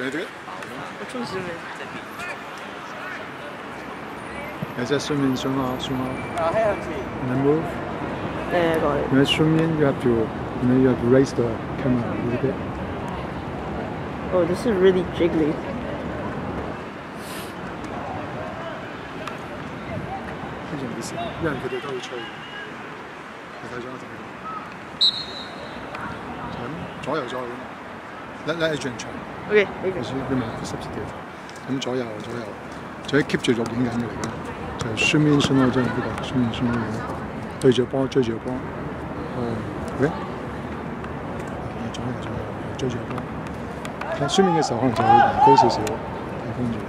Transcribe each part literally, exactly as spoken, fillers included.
Can I do it? Which one's zoom in? Yeah, just zoom in, zoom out, zoom out. And then move. Yeah, I got it. When you zoom in, you have to, you know, you have to raise the camera a little bit. Oh, this is really jiggly. 因為佢哋都好脆，你睇咗我就係咁，左右左右咁，拉拉住人長。 OK， 你你咪十字條，咁左右左右，就可以 keep 住錄影緊嘅嚟㗎，就 zoom in zoom out 即係呢個 zoom in zoom out 對住波追住波，嗯 ，OK， 左右左右追住波，睇 zoom in 嘅時候可能就會移高少少，睇跟住。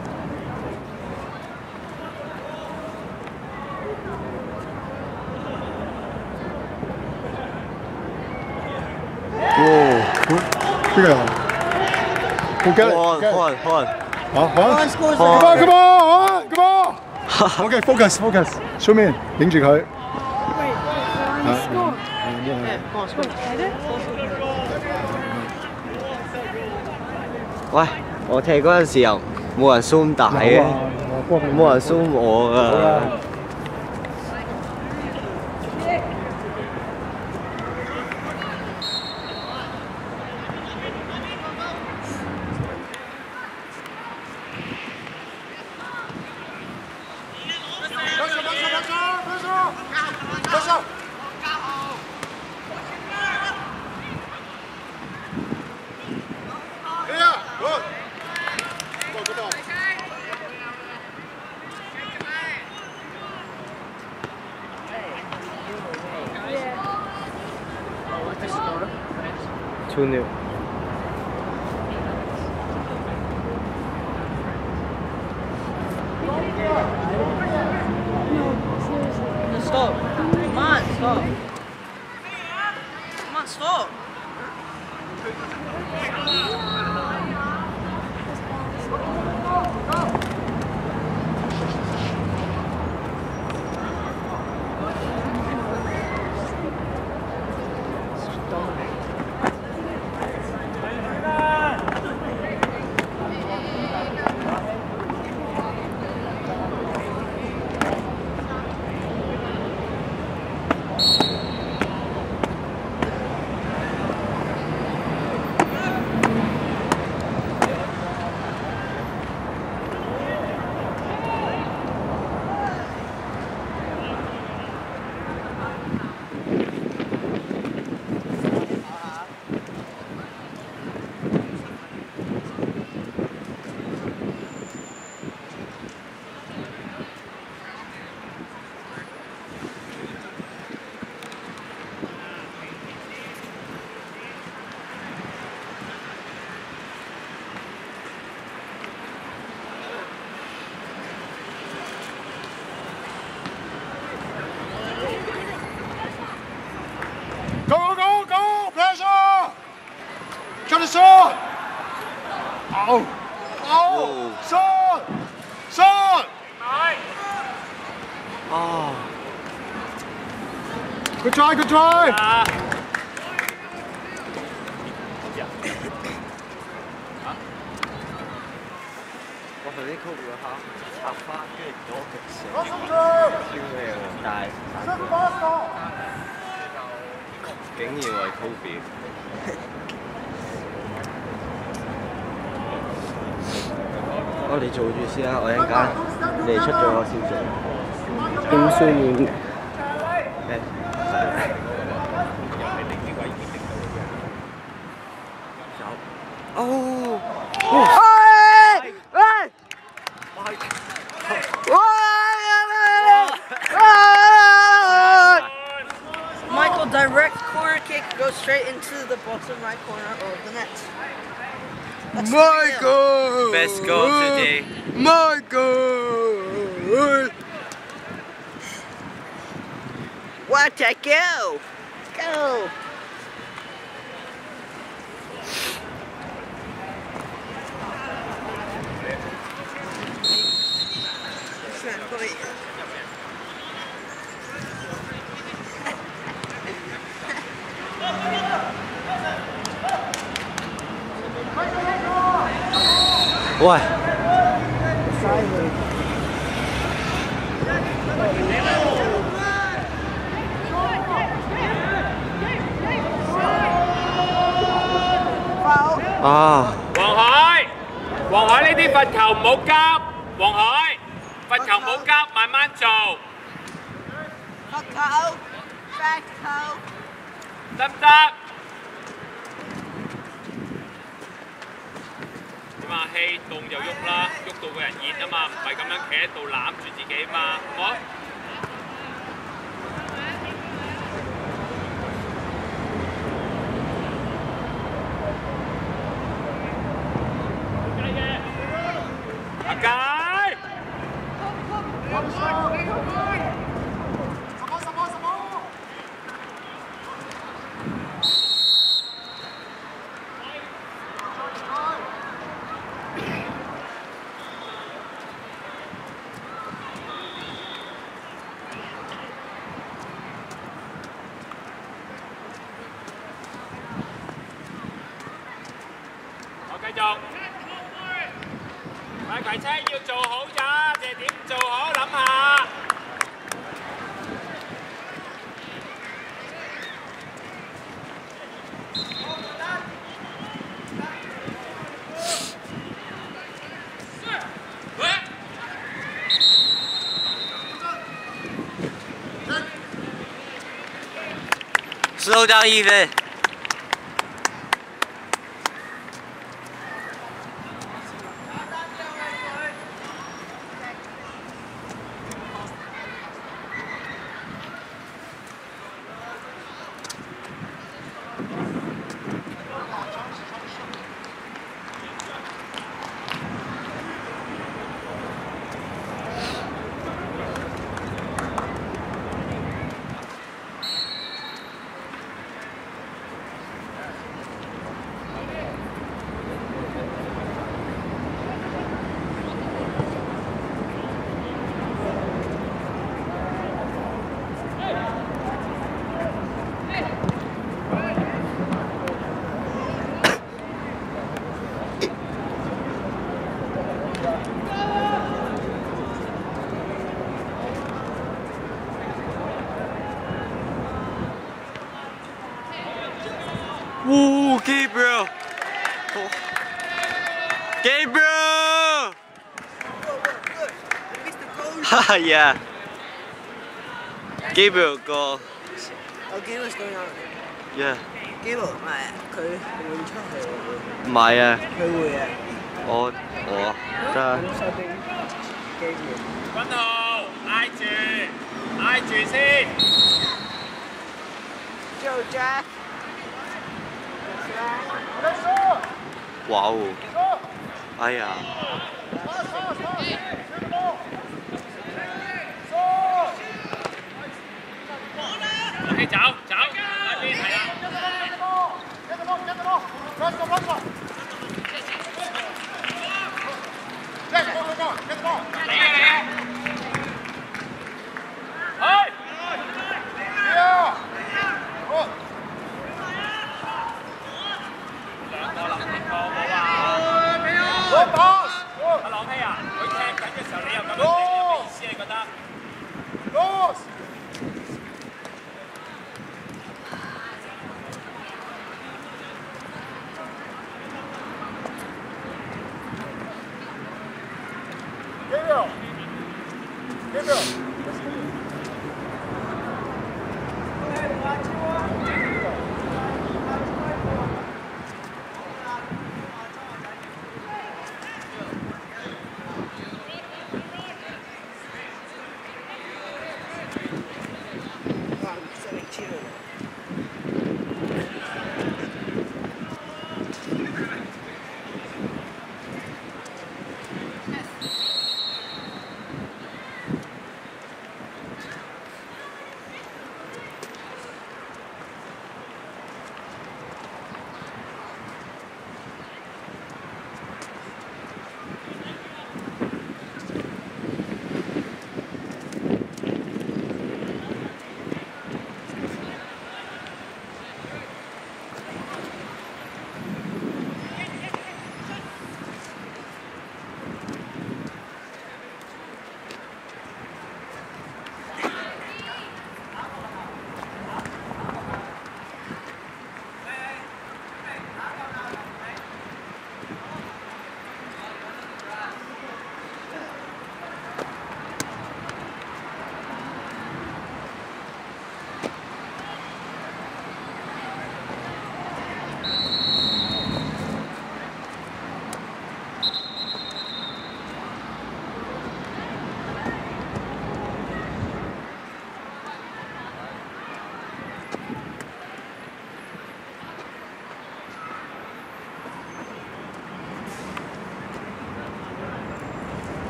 哦，邊個啊？好嘅， 換換換， 啊換 ，come on come on come on，OK focus focus，出面影住佢。 喂，我踢嗰陣時又冇人 zoom 大嘅，冇人 zoom 我㗎。 two nil. Stop. Come on, stop. Come on, stop. Cut the sword! Oh! Oh! Sword! Sword! Oh! Good try, good try! Ah. 我頭先 call 咗下插花，跟住左腳射，超靚啊！但係竟然係 Kobe。我哋做住先啦，我一陣間你哋出咗我先做。 點算面？ 誒，有。哦！喂！喂！ Michael, direct corner kick goes straight into the bottom right corner of the net. That's Michael! Best goal today. Michael! What a go! Go! 喂。啊！ 黃海，黃海呢啲罰球唔好急，黃海，罰球唔好急，慢慢做。 罰球，罰球， 得唔得？點啊？氣凍就喐啦，喐到個人熱啊嘛，唔係咁樣企喺度攬住自己嘛，好冇？阿佳，我繼續。快攜車要做好咋，淨係點做好諗下。 收到一分。Ooh, Gabriel! Oh. Gabriel! Haha, yeah. Gabriel goal. Oh, Gabriel's going on. Yeah. Gabriel 唔係佢會出去。 唔係啊。 佢會啊。 我我得。 君豪，挨住，挨住先。 Joe Jack。 哇哦！哎呀！ OK，走走，嗰邊係啦。你啊你啊！去！兩個啦，兩個冇啊！阿朗希啊，佢踢緊嘅時候，你又咁樣踢，有咩意思你覺得？ Gabriel! Gabriel!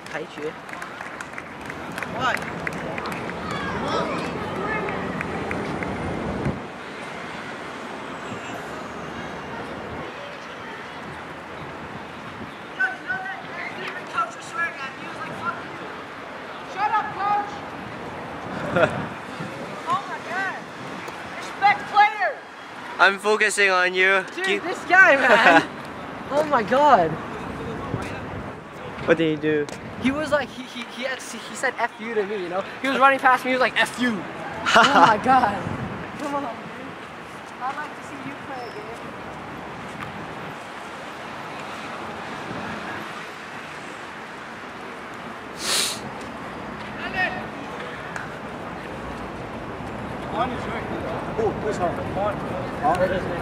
睇住。 Why? Shut up, coach! Oh my god! Respect players! I'm focusing on you. Dude, Keep- this guy, man! Oh my god! What did you do? He was like, he he he, had, he said F you to me, you know? He was running past me, he was like, F you! Oh my god! Come on, dude. I'd like to see you play a game. Oh,多少？好。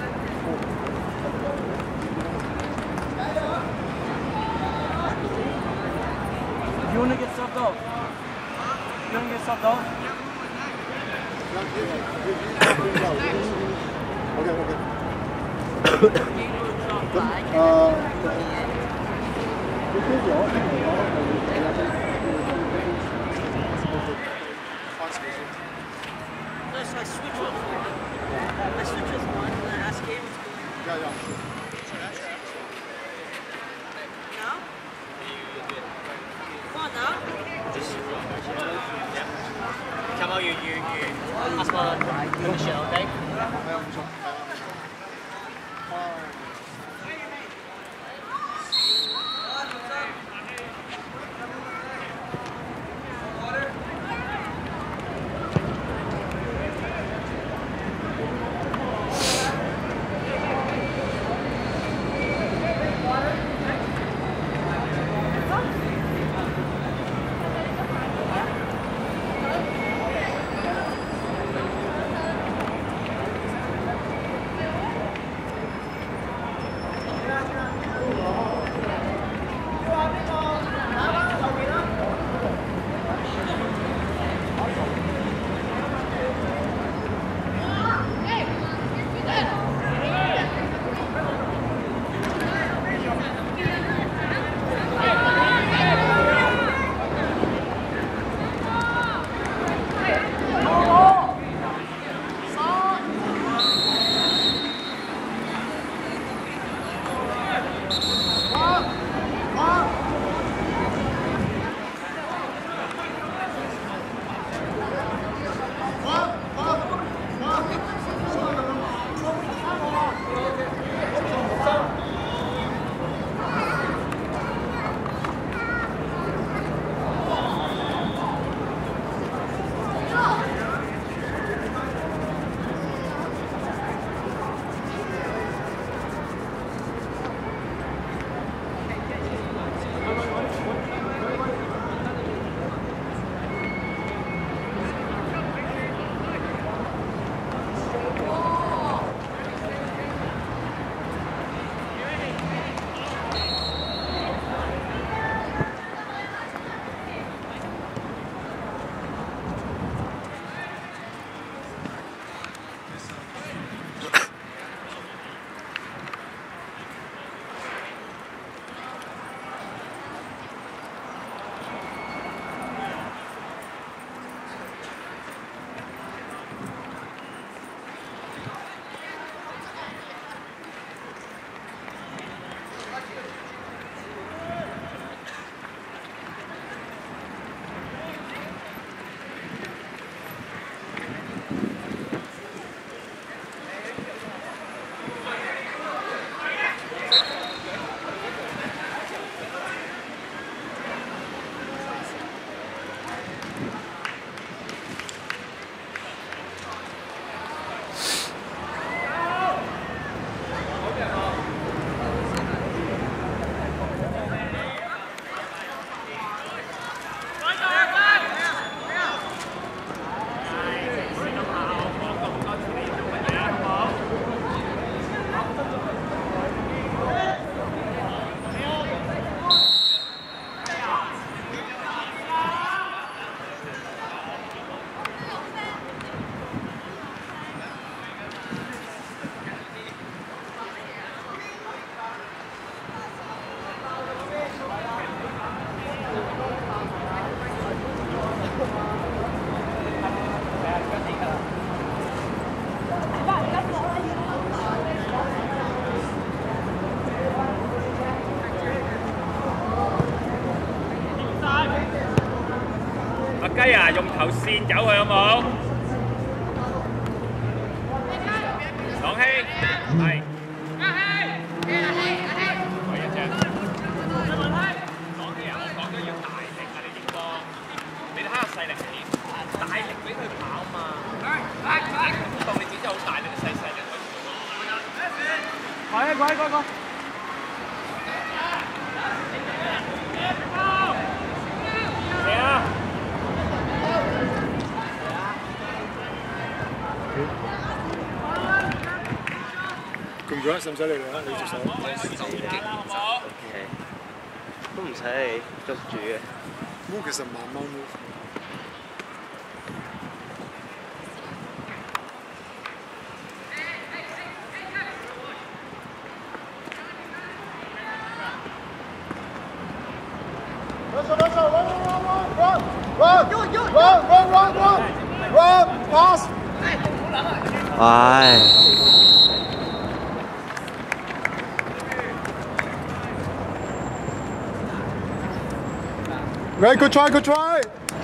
You wanna get subbed off? You wanna get subbed off? OK OK。呃， Unless I switch off. I switch off one and then ask him what's going on. Yeah, yeah. Now? Come on now. Come on, you, you, you. Pass my finish it, okay? 梯啊，用頭線走佢好冇？朗希，係。可以啫。朗希啊，我講咗要大力啊，你啲波，你睇下細力點，大力俾佢跑嘛。當你剪得好大力，細細力可以。快啊！快快快！ Congrats， 使唔使你嚟啊？你接手。 OK， 都唔使你捉住嘅。 摸其實慢慢摸。Run, run, run, run, run, run, run, run, run, pass. 唉。 Right, good try, good try.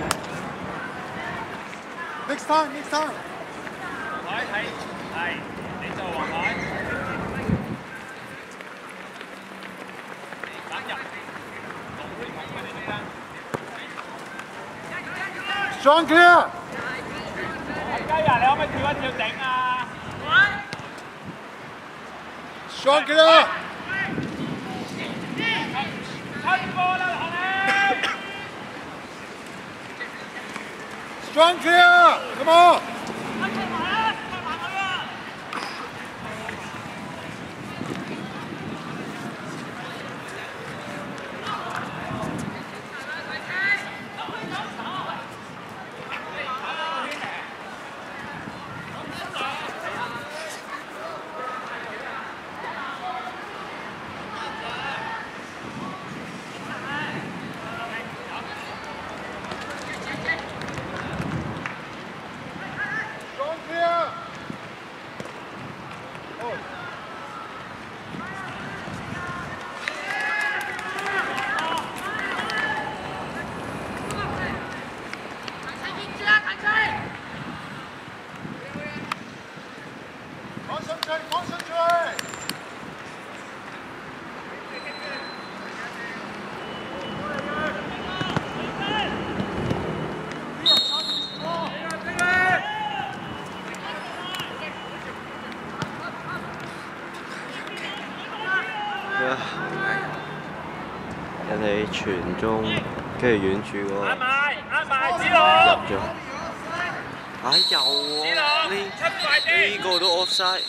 Next time, next time. 黃海係係，你做黃海。打入，龍推紅嘅你點啊 ？Strong clear. 雞啊，你可唔可以跳一跳頂啊 ？Strong clear. 出波啦，學你！ Strong clear! Come on! Concentrate, concentrate! 人哋傳中，跟住遠處嗰個啱埋，啱埋，子龍入咗。唉，又喎！呢呢個都 offside，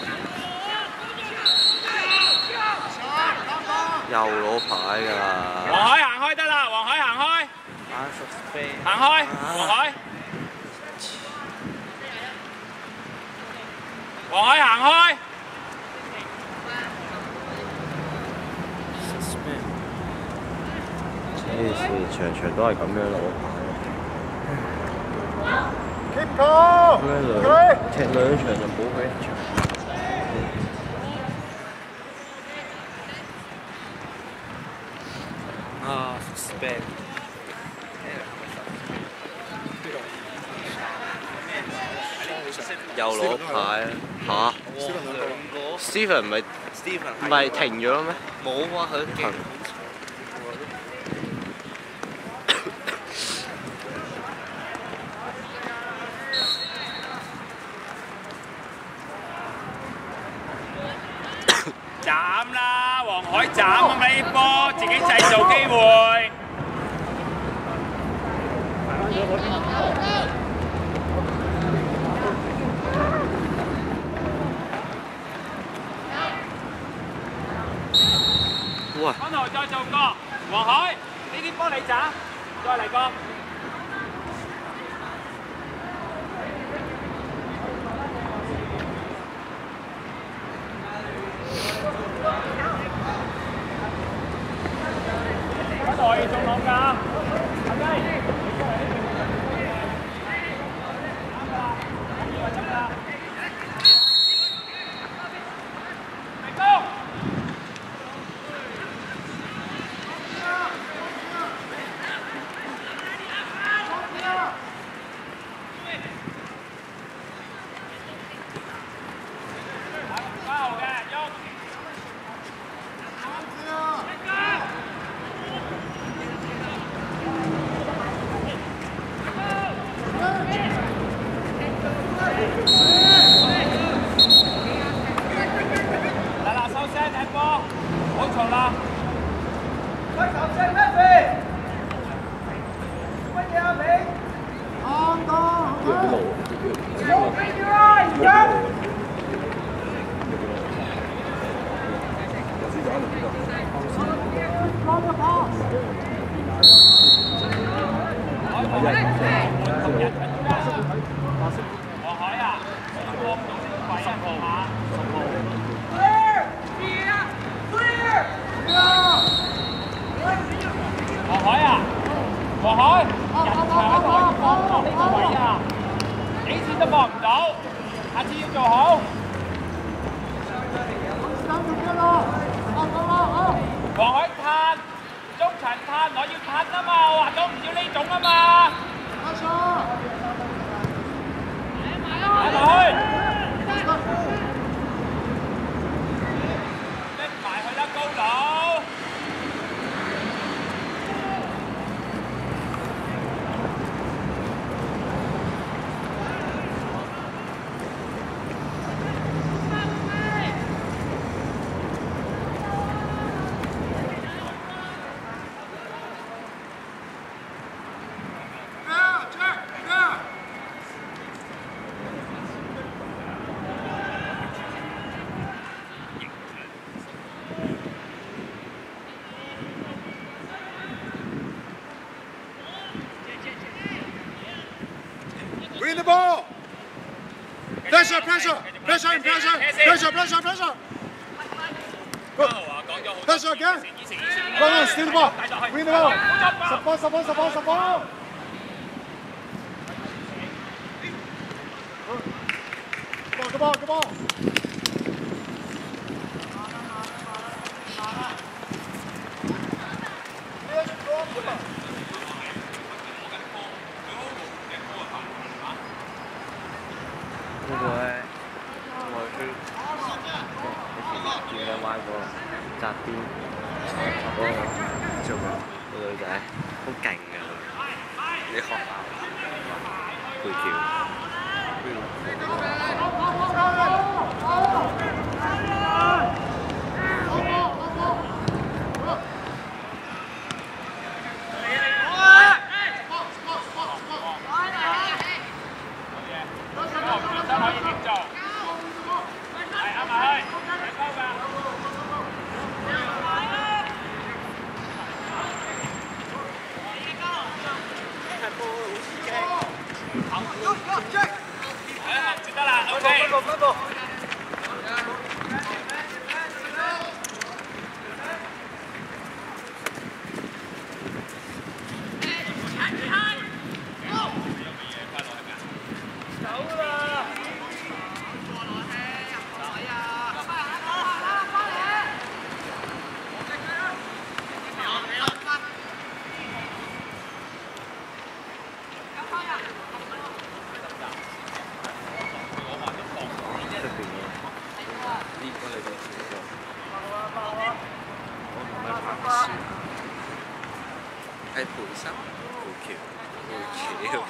又攞牌㗎啦！ 黃海行開得啦，黃海行開，行開，黃海，黃海行開。 黐線，場場都係咁樣攞牌。 Keep calm. 兩踢兩場就冇佢一場。啊 ，spin 又攞牌啊！嚇 ，Steven 唔係 Steven 唔係停咗咩？冇啊，佢停。 斬啦，黃海斬啊嘛！呢波自己製造機會。 喂！ 安豪再做個，黃海呢啲波你斬，再嚟個。 代仲攞㗎，阿雞。嚟高。 度啦。 喂，頭先咩事？乜嘢啊你？啱到。Open your eyes, yeah. 黃海啊，幫到先快一號下，十號。 Clear, clear, clear. 黃海啊，黃海，人牆喺度可以幫到呢個位啊，幾次都幫唔到，下次要做好。黃海嘆，中場嘆，我要嘆啊嘛，我話咗唔要呢種啊嘛。埋去，拎埋去啦，高佬。 Win the ball! Pressure, pressure, pressure, pressure, pressure, pressure, pressure. Go. Pressure again. Go on, steal the ball. Win the ball. Support, support, support, support. Come on, come on, come on. 會唔會我去你見緊玩個側邊嗰個做咩？個女仔好勁㗎，啲學校培僑。係培生、培僑、培僑。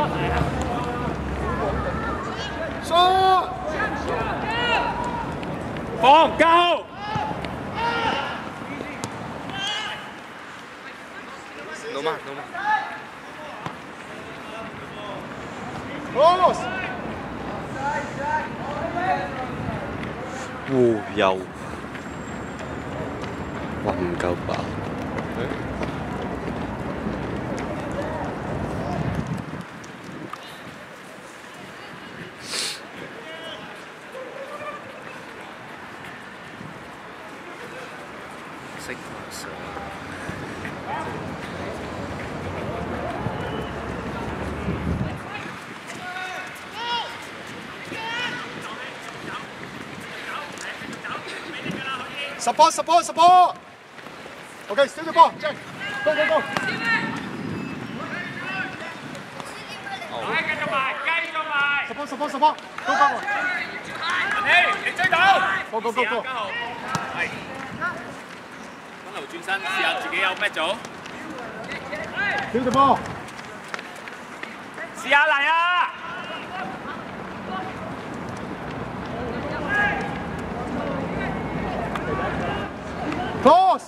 收。 放交。 No más, no más. Vamos. 哦，有。哇，唔夠飽。識畫相。 Support, support, support. Okay, steal the ball. Jack. Go, go, go. 係繼續埋，繼續埋。 Support, support, support. Go, go, go. 文希，你追到。 Go, go, go, go. 嘉豪，係。分流轉身，試下自己有咩做。 Steal the ball. 試下嚟啊！ Close.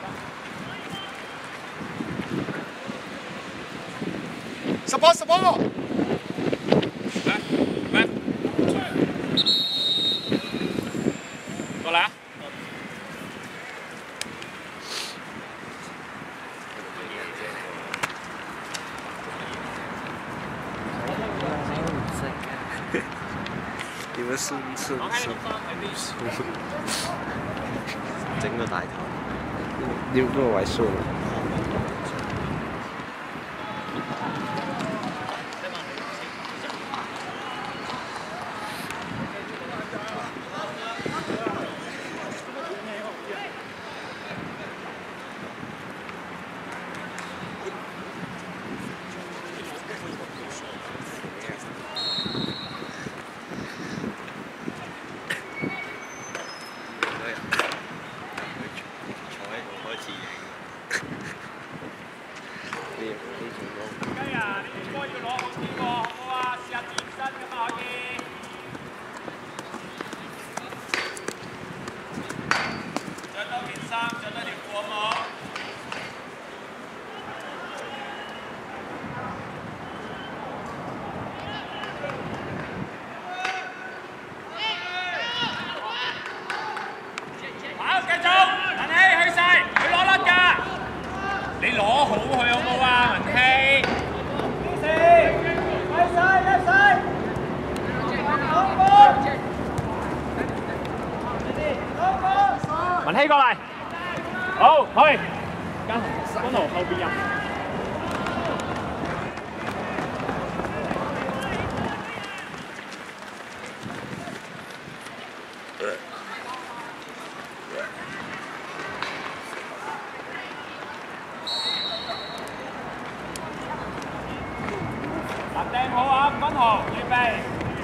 Support, support. 咩？過嚟啊！ 點樣酸酸酸？整個大頭，呢個位酸。雞啊！你應該要攞好啲喎，好唔好啊？試下轉身咁啊可以。着多件衫，着多條褲好唔好？好，繼續，文希去晒，佢攞甩㗎。 你攞好佢好冇啊，文希？四，威勢，威勢，文希過嚟，好去，嘉豪，溫豪後邊入。掟好啊，溫豪，預備。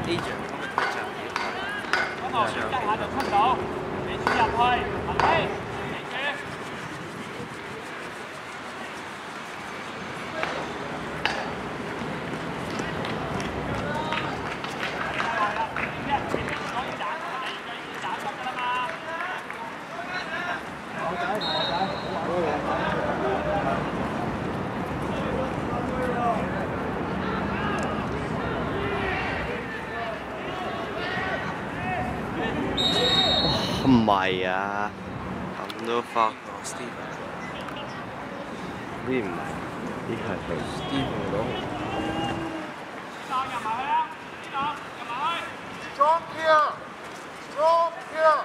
溫豪，一下就出到，你輸入去，文希，記住。 唔係啊，咁都發覺 Steven， 呢唔係，呢個係佢 Steven 咯。 入埋去啊！呢度入埋去。 Strong here. Strong here.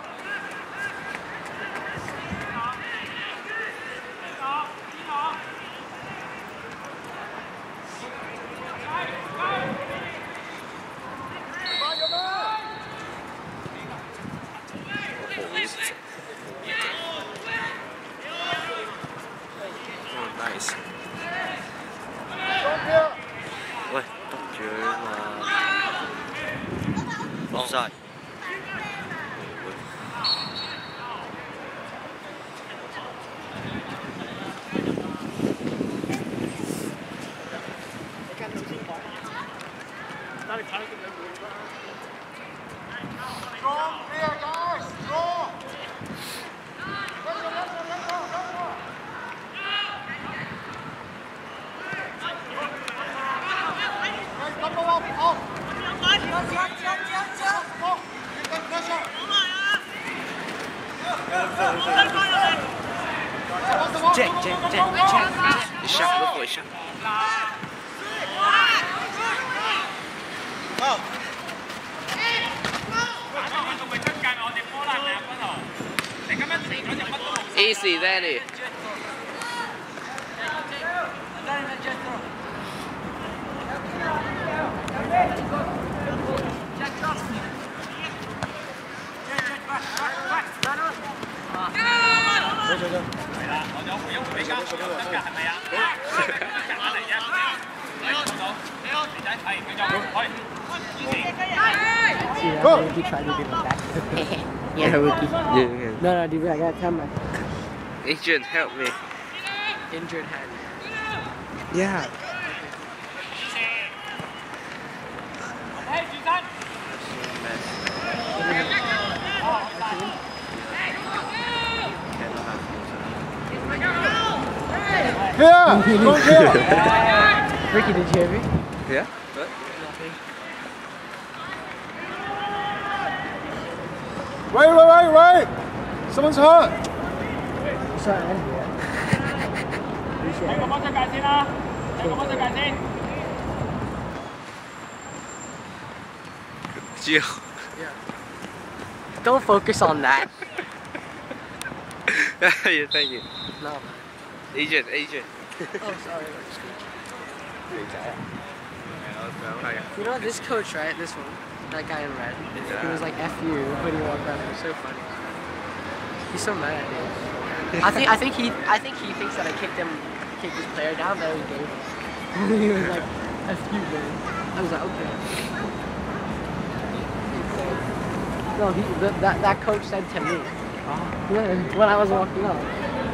Nice. Strong here. Jack, Jack, Jack, Jack. You shot, look for a shot. Easy, Danny. Go! Rookie tried to give it back. Yeah, rookie. Yeah. No, no, dude, I gotta tell my Agent, help me. injured hand. Yeah. Yeah! Go here! Ricky, did you hear me? Yeah? What? Wait, wait, wait, wait! Someone's hurt! Sorry, I didn't hear Jill. Don't focus on that. Yeah, thank you. No. Agent, agent. Oh, sorry. You know this coach, right? This one, that guy in red. He was like "F you" when he walked out. It was so funny. He's so mad at me. I think I think he I think he thinks that I kicked him, kicked this player down. That was game. He was like "F you, man." I was like, okay. No, he th that that coach said to me when I was walking up.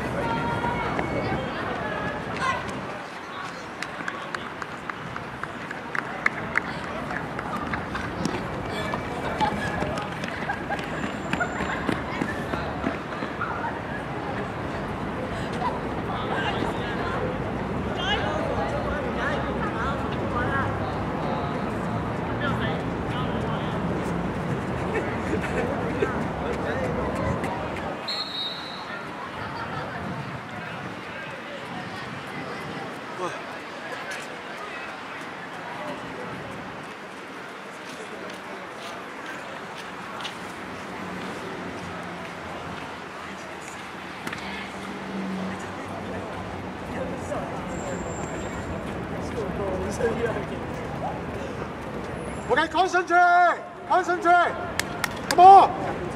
Okay, concentrate! Concentrate! Come on!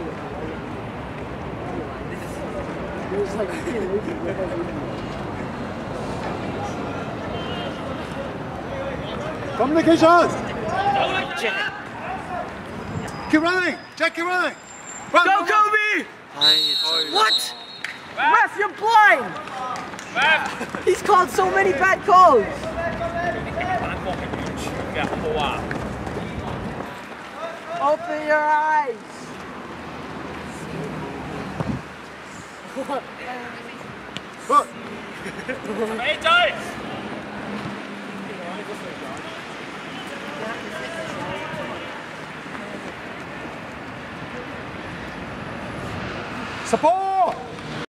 Communication! Keep running! Jack, keep running! Run, Go, run, run. Kobe! What? Ref, you're blind! He's called so many bad calls! Open your eyes! Good. Support!